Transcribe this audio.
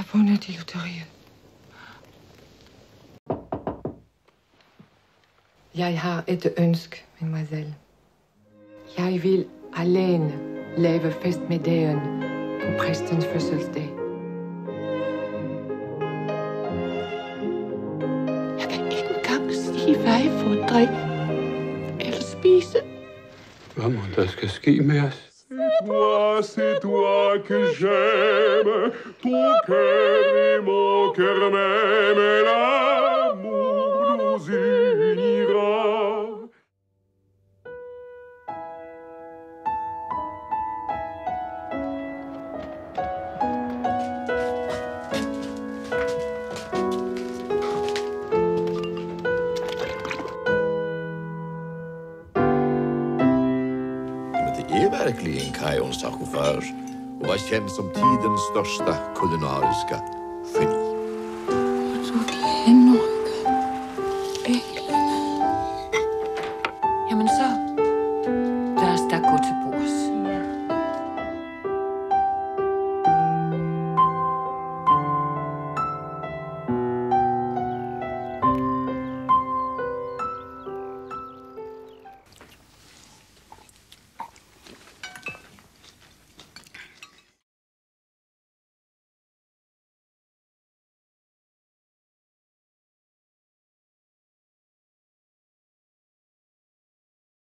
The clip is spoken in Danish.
vundet i lotteriet. Jeg har et ønske, mademoiselle. Jeg vil alene lave festmiddagen på præstens fødselsdag. Jeg kan ikke engang sige, hvad jeg får at drikke eller spise. Hvad må der skal ske med os? C'est toi que j'aime, ton cœur est mon cœur même, et l'amour nous unira. Verkligen Kaj on sarkofage och var känd som tidens största kulinariska geni.